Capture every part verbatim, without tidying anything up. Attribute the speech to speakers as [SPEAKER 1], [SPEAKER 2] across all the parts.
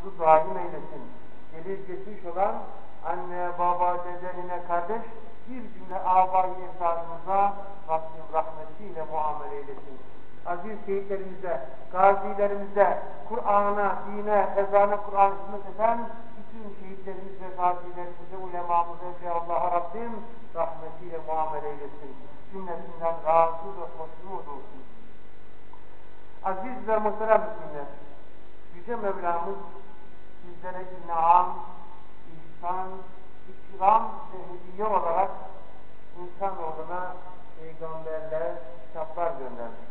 [SPEAKER 1] lütfu daim eylesin. Gelip geçmiş olan anne, baba, dede, nine, kardeş, bir cümle âbâ-i ecdadımıza Rabbim rahmetiyle muamele eylesin. Aziz şehitlerimize, gazilerimize, Kur'an'a, dine, ezana, Kur'an hizmet eden bütün şehitlerimiz ve gazilerimize, ulemamıza, Allah'a Rabbim rahmetiyle muamele eylesin. Cümlesinden razı ve hoşnut olsun. Aziz ve muhterem müminler, Yüce Mevlamız sizlere inam, ihsan, ikram ve hediye olarak insanoğluna peygamberler, kitaplar göndermiş.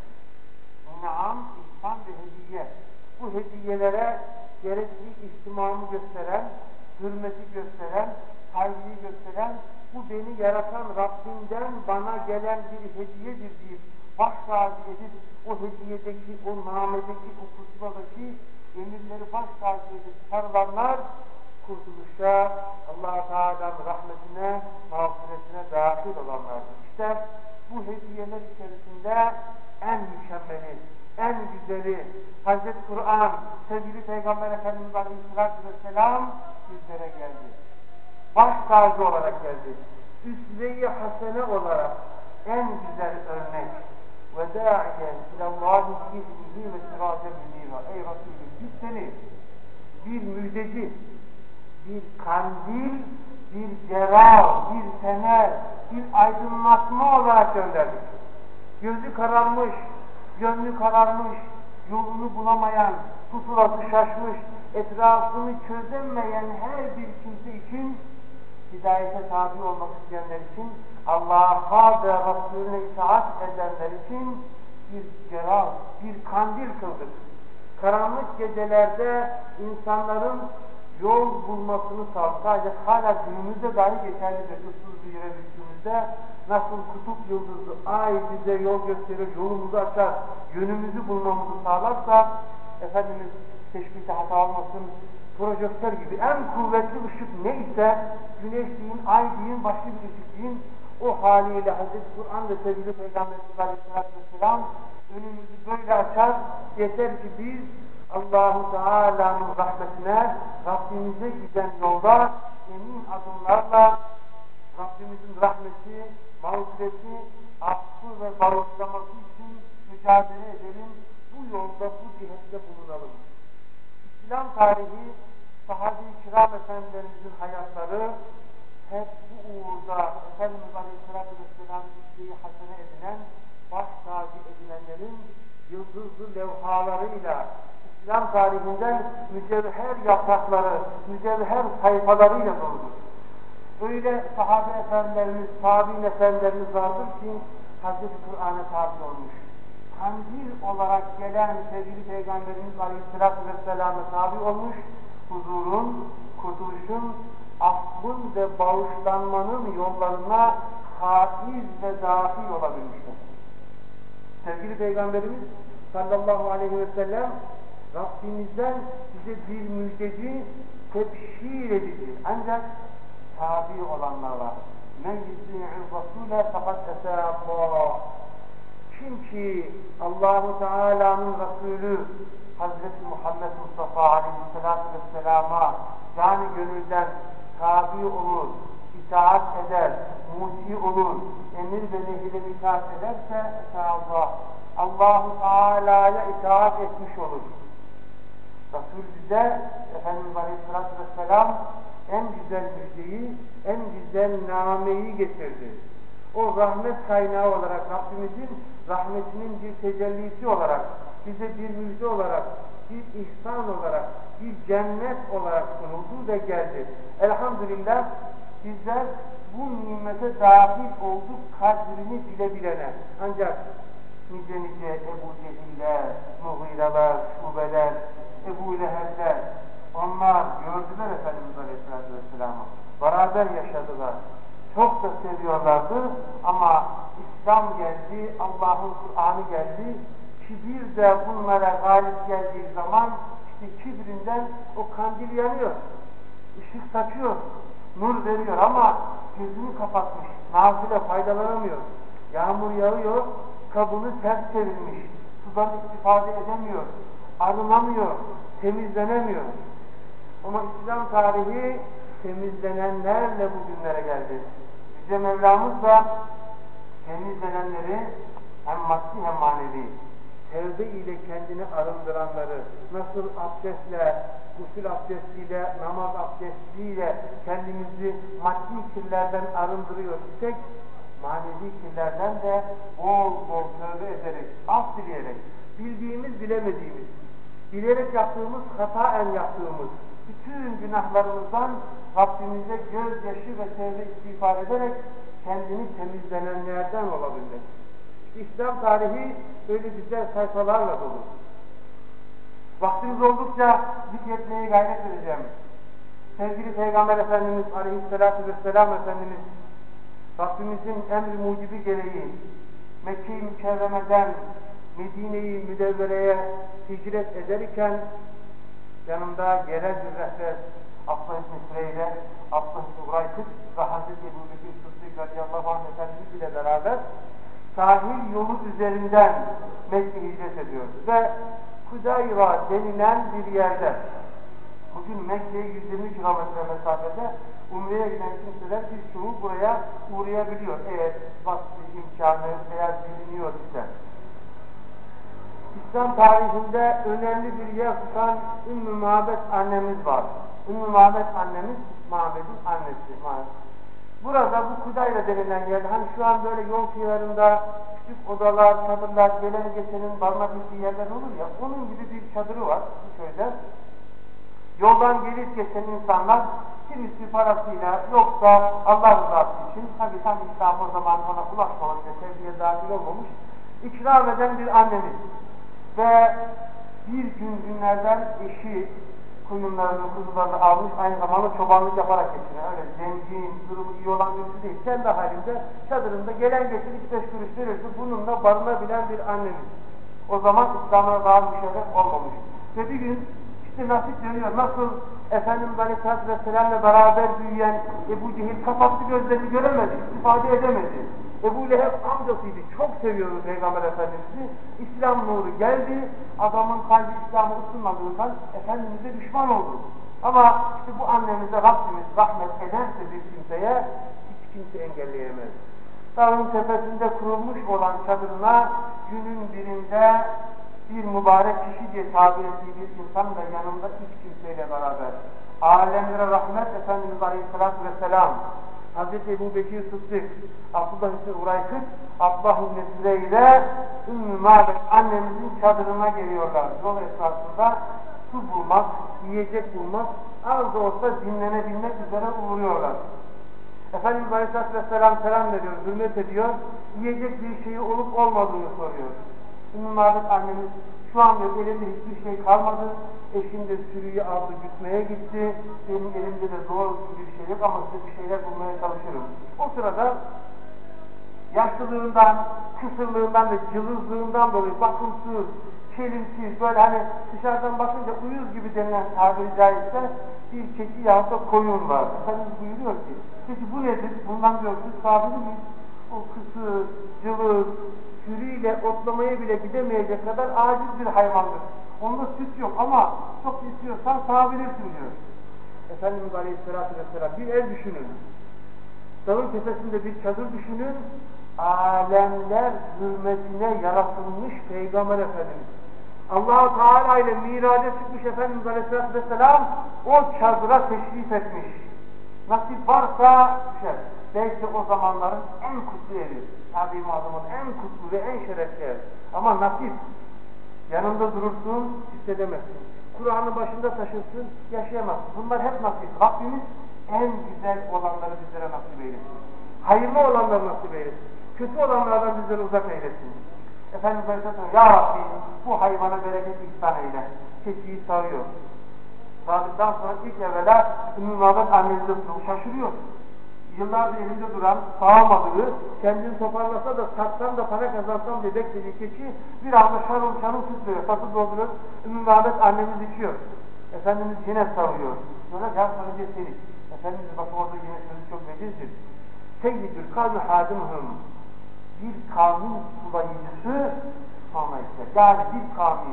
[SPEAKER 1] İnam, ihsan ve hediye. Bu hediyelere gerekli ihtimamı gösteren, hürmeti gösteren, saygıyı gösteren, bu beni yaratan Rabbimden bana gelen bir hediyedir deyip baş tacı edip o hediyedeki, o namedeki, o kutbadaki emirleri baş tacı edip sarılanlar kurtuluşa, Allah-u Teala'nın rahmetine, mağfiretine dahil olanlardır. İşte bu hediyeler içerisinde en mükemmeli, en güzeli Hazreti Kur'an, sevgili Peygamber Efendimiz Aleyhisselatü Vesselam bizlere geldi. Baş tacı olarak geldi. Üsve-i hasene olarak en güzel örnek. Ve dâ'iyen ilallâhi bi'iznihi ve sirâcen münîrâ. Ey Resulüm, biz seni bir müjdeci, bir kandil, bir ceral, bir fener, bir aydınlatma olarak gönderdik. Gözü kararmış, gönlü kararmış, yolunu bulamayan, pusulası şaşmış, etrafını çözemeyen her bir kimse için, hidayete tabi olmak isteyenler için, Allah'a ve Resulüne itaat edenler için bir ceral, bir kandil kıldık. Karanlık gecelerde insanların yol bulmasını sağladık. Sadece hala günümüzde dahi geçerlidir. Issız bir yere düştüğümüzde nasıl kutup yıldızı, ay bize yol gösterir, yolumuzu açar, yönümüzü bulmamızı sağlarsa, Efendimiz teşbihte hata olmasın, projektör gibi en kuvvetli ışık neyse, güneş deyin, ay deyin, başka bir ışık deyin, o haliyle Hazreti Kur'an ve sevgili Peygamberimiz Aleyhisselatü Vesselam önümüzü böyle açar, yeter ki biz Allah-u Teala'nın rahmetine, Rabbimize giden yolda emin adımlarla Rabbimizin rahmeti, mağfireti, affı ve bağışlaması için mücadele edelim. Bu yolda, bu cihette bulunalım. İslam tarihi, sahabe-i kiram efendilerimizin hayatları hep bu uğurda Efendimiz Aleyhisselatü Vesselam ismi hasene edilen, baş tacı edilenlerin yıldızlı levhalarıyla İslam tarihinden mücevher yaprakları, mücevher sayfalarıyla doludur. Öyle sahabe efendilerimiz, tabi'in efendilerimiz vardır ki Hazreti Kur'an'a tabi olmuş. Kandil olarak gelen sevgili Peygamberimiz Aleyhisselatü Vesselam'a tabi olmuş, huzurun, kurtuluşun, affın ve bağışlanmanın yollarına haiz ve dahil olabilmiştir. Sevgili Peygamberimiz sallallahu aleyhi ve sellem Rabbimizden bize bir müjdeci, tebşir edici, ancak tabi olanlarla men yüzü'ün rasûle fakat esâllâh. Kim ki Allah-u Teala'nın Resulü Hazreti Muhammed Mustafa Aleyhisselatü Vesselam'a yani gönülden tabi olur, itaat eder, muti olur, emir ve nehirle itaat ederse esâllâh, Allah-u Teala'ya itaat etmiş olur. Resul bize Efendimiz Aleyhisselatü Vesselam en güzel müjdeyi, en güzel nameyi getirdi. O rahmet kaynağı olarak Rabbimizin rahmetinin bir tecellisi olarak, bize bir müjde olarak, bir ihsan olarak, bir cennet olarak sunuldu ve geldi. Elhamdülillah bizler bu nimete dahil olduk kadrini bile bilene. Ancak nice nice Ebu Cehiller, Muğireler, Şubeler, Ebu Lehebler, onlar gördüler Efendimiz Aleyhisselatü Vesselam'ı. Beraber yaşadılar. Çok da seviyorlardı ama İslam geldi, Allah'ın Kur'an'ı geldi. Kibir de bunlara galip geldiği zaman işte kibrinden o kandil yanıyor. Işık saçıyor, nur veriyor ama gözünü kapatmış. Nafile faydalanamıyor. Yağmur yağıyor, kabını ters çevirmiş. Sudan istifade edemiyor, arınamıyor, temizlenemiyor. Ama İslam tarihi temizlenenlerle bugünlere geldi. Yüce Mevlamız da temizlenenleri hem maddi hem manevi tevbe ile kendini arındıranları nasıl abdestle, gusül abdestiyle, namaz abdestiyle kendimizi maddi kirlerden arındırıyor isek, manevi kirlerden de bol bol tövbe ederek, af dileyerek, bildiğimiz bilemediğimiz, bilerek yaptığımız, hataen yaptığımız bütün günahlarımızdan Rabbimize gözyaşı ve tevbe istiğfar ederek kendini temizlenenlerden olabilmek. İslam tarihi öyle güzel sayfalarla dolu. Vaktimiz oldukça zikretmeye gayret edeceğim. Sevgili Peygamber Efendimiz Aleyhisselatü Vesselam Efendimiz Rabbimizin emri mucibi gereği Mekke-i Mükerreme'den Medine-i Müdevvere'ye hicret ederken yanında yerel bir rehber Abdullah İbni Süreyre, Abdullah İbni Uraykıt ve Hazreti Ebu Bekir Sıddık radıyallahu anh Efendimiz ile beraber sahil yolu üzerinden Mekke'ye hicret ediyordu ve Hudayra denilen bir yerde, bugün Mekke'ye yüz yirmi kilometre mesafede Umre'ye giden kimseler birçoğu buraya uğrayabiliyor eğer vakti imkanı eğer biliniyor ise. İslam tarihinde önemli bir yer tutan Ümmü Mabed annemiz var. Ümmü Mabed annemiz Mabed'in annesi. Burada bu Hudayra denilen yerde, hani şu an böyle yol kıyılarında küçük odalar, çadırlar, gelen geçenin barınabildiği yerler olur ya, onun gibi bir çadırı var bu köyde. Yoldan gelip geçen insanlar kimisi parasıyla, yoksa Allah rızası için, tabi tam İslam o zaman ona ulaşmamış ve sevgiye dahil olmamış, ikram eden bir annemiz. Ve bir gün günlerden eşi koyunlarını, kuzularını almış, aynı zamanda çobanlık yaparak geçiniyor. Öyle zengin, durumu iyi olan birisi değil. Kendi halinde çadırında gelen geçen iki beş kuruş verirse bununla barınabilen bir annemiz. O zaman İslam'a daha müşerref olmamış. Ve bir gün işte nasip dönüyor. Nasıl Efendimiz Aleyhisselatü Vesselam'la beraber büyüyen Ebu Cehil kapattı gözlerini göremedi, istifade edemedi. Ebu Leheb amcasıydı, çok seviyordu Peygamber Efendimiz'i. İslam nuru geldi, adamın kalbi İslam'ı ısınmadığından Efendimiz'e düşman oldu. Ama işte bu annemize Rabbimiz rahmet ederse bir kimseye hiç kimse engelleyemez. Dağın tepesinde kurulmuş olan çadırına günün birinde bir mübarek kişi diye tabir ettiği bir insan da yanında üç kimseyle beraber alemlere rahmet Efendimiz Aleyhisselatü Vesselam, Hazreti Ebu Bekir Sıddık, Abdullah İbni Uraykıt, Abdullah İbni Süreyre, Ümmü Mabed annemizin çadırına geliyorlar. Yol esnasında su bulmak, yiyecek bulmak, az da olsa dinlenebilmek üzere uğruyorlar. Efendimiz Aleyhisselatü Vesselam selam veriyor, hürmet ediyor, yiyecek bir şeyi olup olmadığını soruyor. Ümmü Mabed annemiz, şu anda elimde hiçbir şey kalmadı, eşim de sürüyü aldı gitmeye gitti, benim elimde de doğru bir şey yok ama size bir şeyler bulmaya çalışırım. O sırada yaşlılığından, kısırlığından ve cılızlığından dolayı bakımsız, çelimsiz, böyle hani dışarıdan bakınca uyuz gibi denilen tabiri caizse bir keçi yahut da koyun var. Efendimiz buyuruyor ki, peki bu nedir? Bundan diyor, siz sabili miyiz? O kısır, cılız, sürüyle otlamaya bile gidemeyecek kadar aciz bir hayvandır. Onda süt yok ama çok istiyorsan sağabilirsin diyor. Efendimiz Aleyhisselatü Vesselam bir ev düşünün. Dağın tepesinde bir çadır düşünün. Alemler hürmetine yaratılmış Peygamber Efendimiz. Allah-u Teala ile miraca çıkmış Efendimiz Aleyhisselatü Vesselam o çadıra teşrif etmiş. Nasip varsa düşer. Belki o zamanların en kutlu evi. Tabi-i Mazam'ın en kutlu ve en şerefli ev. Ama nasip. Yanında durursun, hissedemezsin. Kur'an'ın başında taşırsın, yaşayamazsın. Bunlar hep nasip. Rabbimiz en güzel olanları bizlere nasip eylesin. Hayırlı olanları nasip eylesin. Kötü olanlardan bizleri uzak eylesin. Efendimiz Aleyhisselam, ya Rabbi bu hayvana bereket ihsan eyle. Keçiyi sağıyor. Sağdıktan sonra ilk evvela Ümmü Mabed annemize şaşırıyor. Yıllardır elinde duran, sağamadığı, kendini toparlasa da satsam da para kazansam diye beklediği keçi bir anda şarıl şarıl tutuyor, satı dolduruyor. Ümmü Mabed annemiz içiyor. Efendimiz yine sarılıyor. Sonra ya sarınca seni. Efendimiz bakın orada yine sözü çok vecizdir. Seyyidül kavmi hadimhum. Bir kavmin sulayıcısı sonra işte. Yani bir kavmin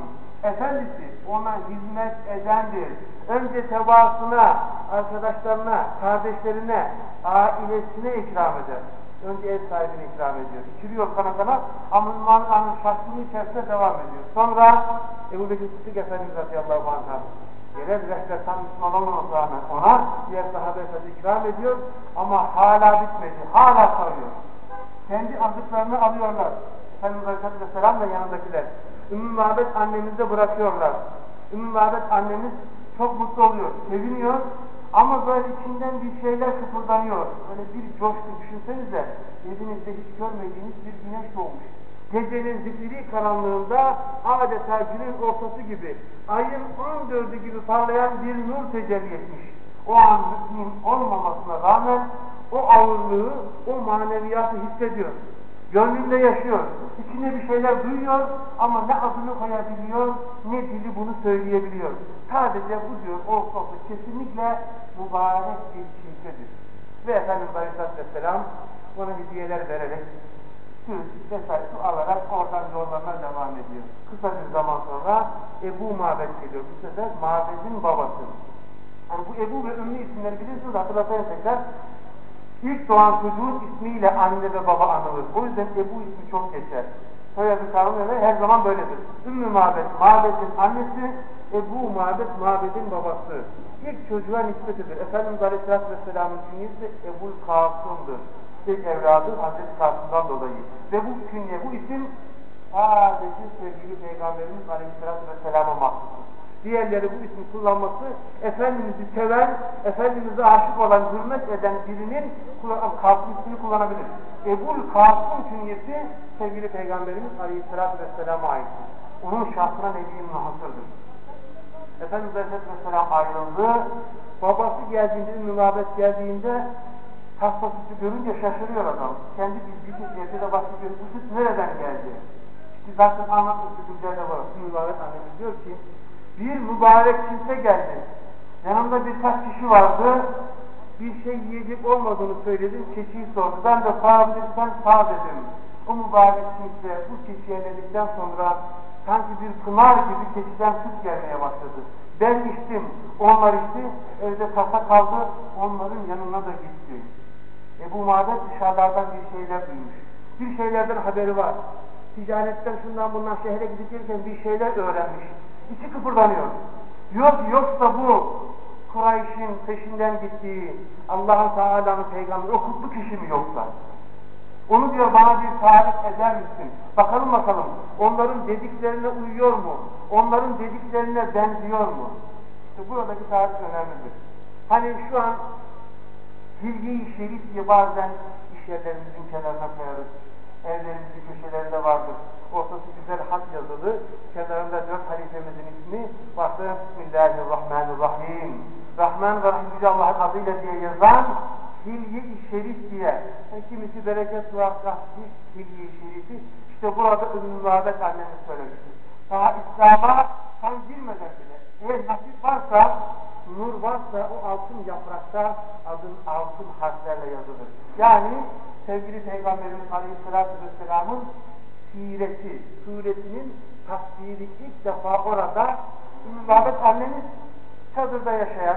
[SPEAKER 1] efendisi ona hizmet edendir. Önce tebaasına, arkadaşlarına, kardeşlerine, ailesine ikram eder. Önce ev sahibine ikram ediyor. İçiriyor kana kana ama Müslümanın şartının içerisinde devam ediyor. Sonra Ebu Bekir Sıddık Efendimiz radıyallahu anh'a gelir rehber tam Müslüman olmaması rağmen ona diğer sahabe efendi ikram ediyor ama hala bitmedi. Hala sarıyor. Kendi azıklarını alıyorlar. Efendimiz Aleyhisselatü Vesselam ve yanındakiler. Ümmü Mabet annemizi bırakıyorlar. Ümmü Mabet annemiz çok mutlu oluyor, seviniyor ama böyle içinden bir şeyler kıpırdanıyor. Böyle bir coşku düşünsenize, evinizde hiç görmediğiniz bir güneş doğmuş. Gecenin zifiri karanlığında adeta günün ortası gibi, ayın on dördü gibi parlayan bir nur tecelli etmiş. O an mümin olmamasına rağmen o ağırlığı, o maneviyatı hissediyor. Gönlünde yaşıyor, içinde bir şeyler duyuyor ama ne adını koyabiliyor, ne dili bunu söyleyebiliyor. Sadece bu diyor, o olsa kesinlikle mübarek bir kimsedir. Ve Efendimiz Aleyhisselatü Vesselam ona hediyeler vererek, süt vesaire su alarak oradan yollarına devam ediyor. Kısa bir zaman sonra Ebu Mabed geliyor. Bu sefer Mabed'in babası. Yani bu Ebu ve Ümmü isimleri bilirsiniz, hatırlatayım tekrar. İlk doğan çocuğun ismiyle anne ve baba anılır. O yüzden Ebu ismi çok geçer. Soyadı kanunuyla her zaman böyledir. Ümmü Mabed, Mabed'in annesi, Ebu Mabed, Mabed'in babası. İlk çocuğa nispetidir. Efendimiz Aleyhisselatü Vesselam'ın künyesi Ebul Kasım'dır. İlk evladı Hazreti Kasım'dan dolayı. Ve bu künye, bu isim sadece sevgili Peygamberimiz Aleyhisselatü Vesselam'a mahsustur. Diğerleri bu ismi kullanması, Efendimiz'i seven, Efendimiz'e aşık olan, hürmet eden birinin Kasım ismini kullanabilir. Ebul Kasım künyesi sevgili Peygamberimiz Aleyhisselatü Vesselam'a aittir. Onun şahsına Nebi'nin hasırdır. Efendimiz Aleyhisselatü Vesselam ayrıldı. Babası geldiğinde, Ümmü Mabed geldiğinde hastası görünce şaşırıyor adam. Kendi bildiği yerde de başlıyor. Bu süt nereden geldi? İşte zaten anlatmıştık güzel de var. Ümmü Mabed annemiz diyor ki, bir mübarek kimse geldi. Yanımda birkaç kişi vardı. Bir şey yiyecek olmadığını söyledim. Keçiyi sordu. Ben de sağabilirsen sağ dedim. O mübarek kimse bu keçiyi yedikten sonra sanki bir pınar gibi keçiden süt gelmeye başladı. Ben içtim. Onlar içti. Evde kasa kaldı. Onların yanına da gitti. Ebu Mabed dışarılardan bir şeyler duymuş. Bir şeylerden haberi var. Ticaretten şundan bundan şehre gidip gelirken bir şeyler öğrenmiş. İçi kıpırdanıyor. Diyor ki yoksa bu Kureyş'in peşinden gittiği Allah-u Teala'nın peygamberi o kutlu kişi mi yoksa? Onu diyor bana bir tarif eder misin? Bakalım bakalım onların dediklerine uyuyor mu? Onların dediklerine benziyor mu? İşte buradaki tarif önemlidir. Hani şu an Hilye-i Şerif diye bazen iş yerlerimizin kenarına koyarız. Evlerimizin köşelerinde vardır. Ortası güzel hat yazılı. Kenarında dört halifemizin ismi. Bakın Bismillahirrahmanirrahim. Rahman ve Rahim Yüce Allah'ın adıyla diye yazan Hilye-i Şerif diye. Yani kimisi bereket duası Hilye-i Şerif'i. İşte burada Ümmü Mabed annemiz söylemiştir. Daha İslam'a tam girmeden bile eğer nasip varsa, nur varsa o altın yaprakta adın altın harflerle yazılır. Yani sevgili Peygamberimiz Aleyhisselatü Vesselam'ın sireti, suretinin tasviri ilk defa orada Ümmü Mabed annemiz çadırda yaşayan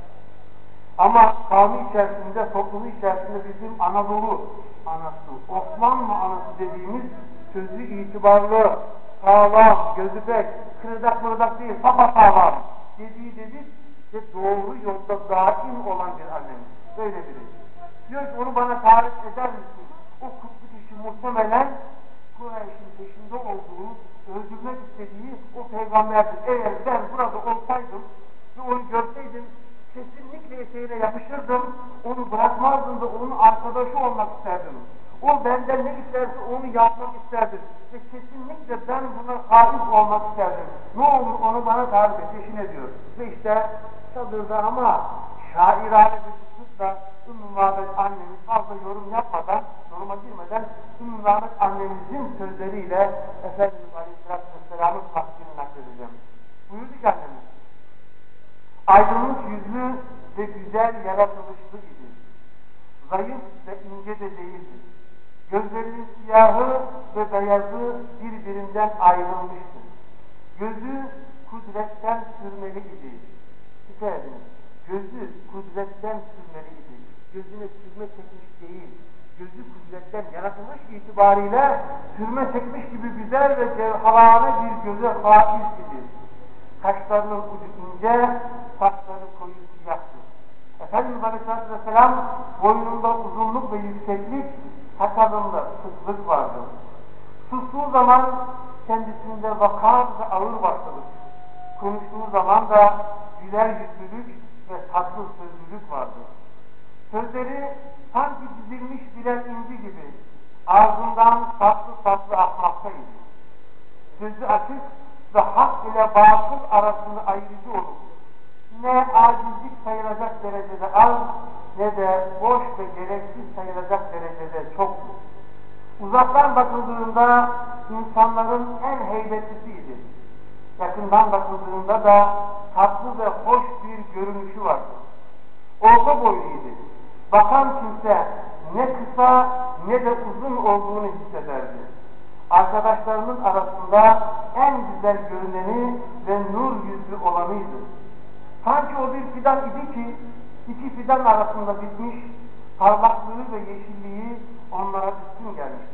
[SPEAKER 1] ama kavmi içerisinde, toplumu içerisinde bizim Anadolu anası, Osmanlı anası dediğimiz sözü itibarlı, sağlam, gözü pek, kırdak mırdak değil, sapasağlam dediği dedik ve doğru yolda daim olan bir annemiz. Böyle biri. Diyor ki onu bana tarif eder misin? O kutlu kişi muhtemelen Kureyş'in peşinde olduğu, öldürmek istediği o peygamberdir. Eğer ben burada olsaydım ve onu görseydim kesinlikle eteğine yapışırdım, onu bırakmazdım da onun arkadaşı olmak isterdim. O benden ne isterse onu yapmak isterdim. Ve kesinlikle ben buna sahip olmak isterdim. Ne olur onu bana tarif et, peşine diyor. Ve işte çadırda ama şairane bir tutukla Ümmü Mabed annemiz fazla yorum yapmadan, yoruma girmeden Ümmü Mabed annemizin sözleriyle Efendimiz Aleyhisselatü Vesselam'ın takdirini nakledeceğim. Buyurdu ki annemiz, aydınlık yüzlü ve güzel yaratılışlı idi. Zayıf ve ince de değildi. Gözlerinin siyahı ve beyazı birbirinden ayrılmıştı. Gözü kudretten sürmeli idi. Dikkat edin. Gözü kudretten sürmeli idi. Gözüne sürme çekmiş değil. Gözü kudretten yaratılış itibariyle sürme çekmiş gibi güzel ve cevherane bir göze haiz idi. Kaşlarının ucu ince, saçları koyu siyahtı. Efendimiz Aleyhisselatü Vesselam boynunda uzunluk ve yükseklik, sakalında sıklık vardı. Sustuğu zaman kendisinde vakar ve ağır başlılık, konuştuğu zaman da güler yüzlülük ve tatlı sözlülük vardı. Sözleri sanki dizilmiş birer inci gibi ağzından tatlı tatlı akmaktaydı. Sözü açık ve hak ile batıl arasında ayrıcı olup ne acizlik sayılacak derecede az ne de boş ve gereksiz sayılacak derecede çoktu. Uzaktan bakıldığında insanların en heybetlisiydi. Yakından bakıldığında da tatlı ve hoş bir görünüşü vardı. Orta boyluydu. Bakan kimse ne kısa ne de uzun olduğunu hissederdi. Arkadaşlarının arasında en güzel görüneni ve nur yüzlü olanıydı. Sanki o bir fidan idi ki iki fidan arasında bitmiş, parlaklığı ve yeşilliği onlara üstün gelmişti.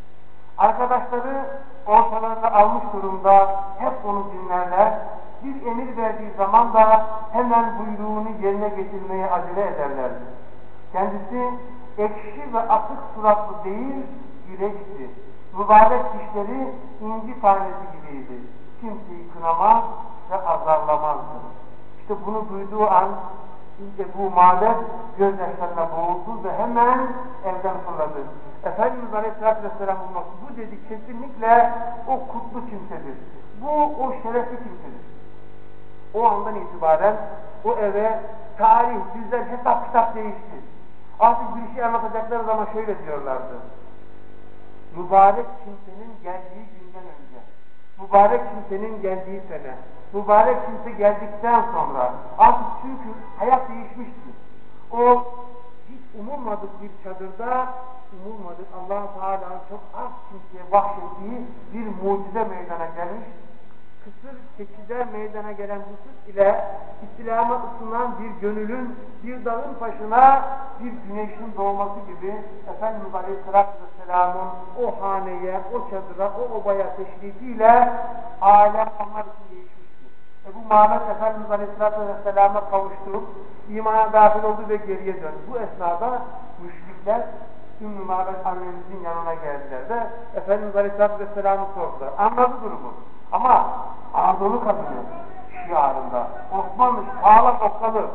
[SPEAKER 1] Arkadaşları ortalarını almış durumda hep onu dinlerler, bir emir verdiği zaman da hemen buyruğunu yerine getirmeye acele ederlerdi. Kendisi ekşi ve atık suratlı değil, güleçti. Mübarek dişleri inci tanesi gibiydi. Kimseyi kınamaz ve azarlamazdı. İşte bunu duyduğu an Ebu Mâbed gözyaşlarına boğuldu ve hemen evden fırladı. Efendimiz Aleyhisselatü Vesselam olması, bu dedi kesinlikle o kutlu kimsedir. Bu o şerefli kimsedir. O andan itibaren o eve tarih, düzen, hesap kitap değişti. Artık bir şey anlatacakları zaman şöyle diyorlardı. Mübarek kimsenin geldiği günden önce, mübarek kimsenin geldiği sene, mübarek kimse geldikten sonra artık çünkü hayat değişmişti. O hiç umulmadık bir çadırda, umulmadık Allah-u Teala'nın çok az kimseye bahşettiği bir mucize meydana gelmiş. Kısır keçide meydana gelen bu süt ile İslam'a ısınan bir gönülün bir dağın başına bir güneşin doğması gibi Efendimiz Aleyhisselatü Vesselam'ın o haneye, o çadıra, o obaya teşrifiyle alem onlar için değişmişti. Ebu Mâbed Efendimiz Aleyhisselatü Vesselam'a kavuştu, imana dahil oldu ve geriye döndü. Bu esnada müşrikler Ümmü Mâbed annemizin yanına geldiler de Efendimiz Aleyhisselatü Vesselam'ı sordular. Anladı durumu. Ama Anadolu kadını şiarında Osmanlı sağlam okkalı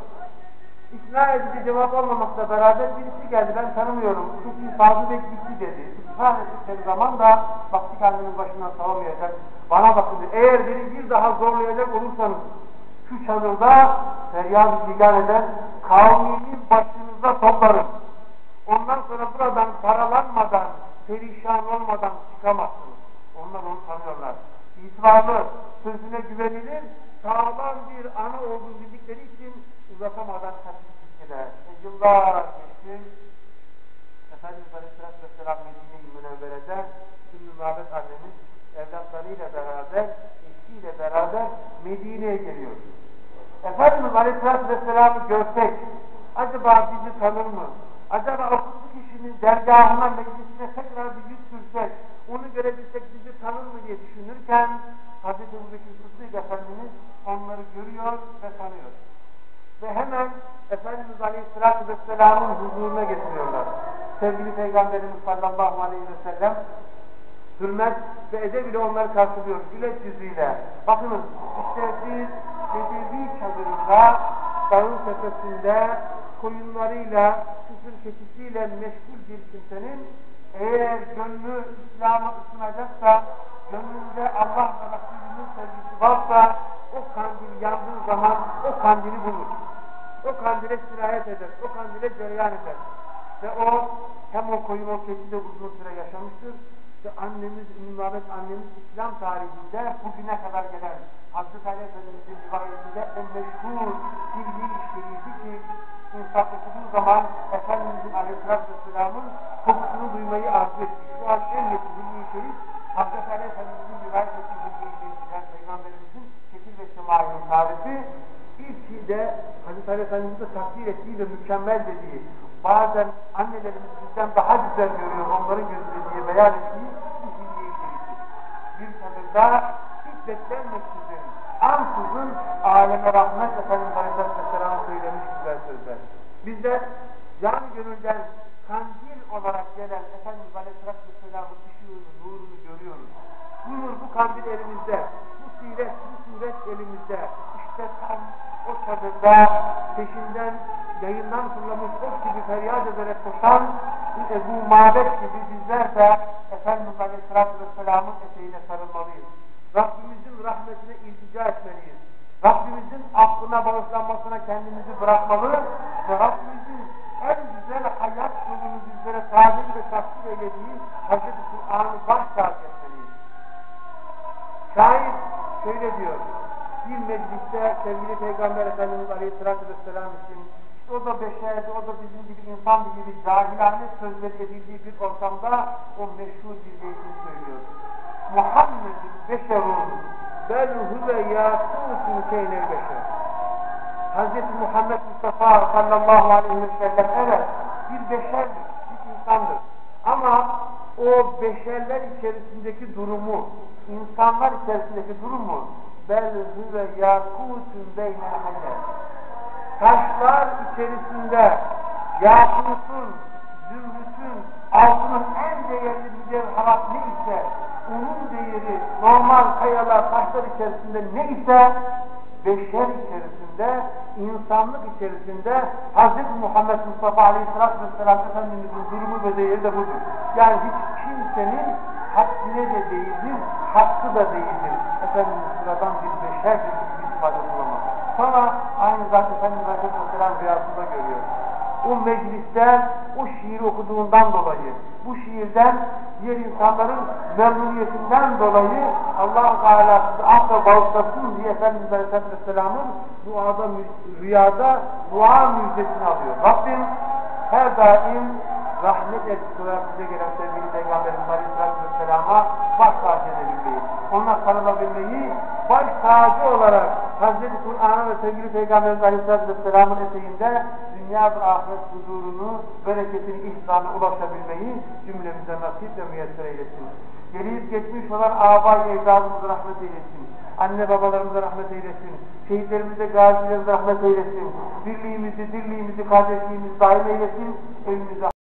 [SPEAKER 1] ikna edici cevap olmamakla beraber birisi geldi, ben tanımıyorum, çünkü Fazıl Bey gitti dedi. İsrar ettikleri zaman da baktık annemin başından savamayacak, bana bakın dedi, eğer beni bir daha zorlayacak olursanız şu çadırda feryat figan eder, kavminin başınıza toplarım. Ondan sonra buradan paralanmadan, perişan olmadan çıkamazsınız. Onlar onu tanıyorlar. İsrarlı, sözüne güvenilir, sağlam bir ana olduğunu bildikleri için uzatamadan kaçıp gittiler. E, yıllar geçti. Efendimiz Aleyhisselatü Vesselam Medine-i Münevvere'de Ümmü Mâbed annemiz evlatlarıyla beraber, eşiyle beraber Medine'ye geliyor. Efendimiz Aleyhisselatü Vesselam'ı görsek, acaba bizi tanır mı? Acaba o kutlu kişinin dergahına, meclisine tekrar bir yüz sürsek, onu görebilsek bizi tanır mı diye düşünürken Hazreti Ebu Bekir Sıddık Efendimiz onları görüyor ve tanıyor. Ve hemen Efendimiz Aleyhisselatü Vesselam'ın huzuruna getiriyorlar. Sevgili Peygamberimiz sallallahu aleyhi ve sellem hürmet ve edeb ile onları karşılıyor. Güleç yüzüyle. Bakınız işte bir Bedevi çadırında dağın tepesinde koyunlarıyla, kısır keçisiyle meşgul bir kimsenin eğer gönlü İslam'a ısınacaksa, gönlünde Allah ve Resulü'nün sevgisi varsa o kandil yandığı zaman o kandili bulur. O kandile sirayet eder, o kandile cereyan eder. Ve o hem o koyun o keçi de uzun süre yaşamıştır. Ve annemiz, Ümmü Mâbed annemiz İslam tarihinde bugüne kadar gelen Hazreti Ali Efendimiz'in rivayetinde o meşhur ilmi işleriydi ki insan okuduğu zaman Efendimiz'in Aleyhisselatü Vesselam'ın kokusunu duymayı arzu etti. Şu an en yakın ilmi şerif Hazreti Ali Efendimiz'in rivayet ettiği ilmi şerif. Yani Peygamberimiz tarifi ilki de Hazreti Ali Efendimiz'in de takdir ettiği ve mükemmel dediği, bazen annelerimiz bizden daha güzel görüyor onların gözünde diye beyan ettiği bu hilye-i şerifi. Bir tadında hiç beklenmeksizin, ansızın aleme rahmet Efendimiz Aleyhisselam'a söylemiş güzel sözler. Bizler can gönülden kandil olarak gelen Efendimiz Aleyhisselam'ın ışığını, nurunu görüyoruz. Bu nur, bu kandil elimizde, bu siret, bu suret elimizde. İşte tam o çadırda peşinden yayından fırlamış ok gibi feryat ederek koşan bu mabet gibi bizler de Efendimiz Aleyhisselam'ın eteğine sarılmalıyız. Rabbimizin rahmetine iltica etmeliyiz. Rabbimizin affına, bağışlanmasına kendimizi bırakmalı ve Rabbimizin en güzel hayat yolunu bizlere tabir ve takdir eylediği Hazreti Kur'an'ı baş tacı etmeliyiz. Şair şöyle diyor, bir mecliste sevgili Peygamber Efendimiz Aleyhisselatü Vesselam için o da beşerdi, o da bizim gibi insan gibi cahilane sözleri edildiği bir ortamda o meşhur bir beytini söylüyor. Muhammed'in beşerun bel huve yâkûtun keynel beşer. Hazreti Muhammed Mustafa sallallahu aleyhi ve sellem evet bir beşerdir, bir insandır. Ama o beşerler içerisindeki durumu, insanlar içerisindeki durumu bel huve yâkûtun beynel hacer. Taşlar içerisinde yakutun, zümrütün, altının en değerli mücevherat ne ise, onun değeri normal kayalar, taşlar içerisinde ne ise, beşer içerisinde, insanlık içerisinde Hz. Muhammed Mustafa Aleyhisselatü Vesselam Efendimiz'in durumu ve değeri de budur. Yani hiç kimsenin haddine de değildir, hakkı da değildir. Efendimiz sıradan bir beşerdir, bir ifade bulamaz. Sonra aynı zaten Efendimiz Aleyhisselam rüyasında görüyor. O mecliste o şiiri okuduğundan dolayı, bu şiirden diğer insanların memnuniyetinden dolayı Allah-u Teala sizi affa bağışlasın diye Efendimiz Aleyhisselam'ın duada, rüyada dua müjdesini alıyor. Rabbim her daim rahmet elçisi olarak size gelen sevgili Peygamberimiz Aleyhisselam'a baş tacı edebilmeyi, ona sarılabilmeyi, baş tacı olarak Hazreti Kur'an'a ve sevgili Peygamberimiz Aleyhisselam'ın eteğinde dünya ve ahiret huzurunu, bereketini, ihsanına ulaşabilmeyi cümlemize nasip ve müyesser eylesin. Gelip geçmiş olan âbâ-i ecdadımıza rahmet eylesin. Anne babalarımıza rahmet eylesin. Şehitlerimize, gazilerimize rahmet eylesin. Birliğimizi, dirliğimizi, kardeşliğimizi daim eylesin. Evimize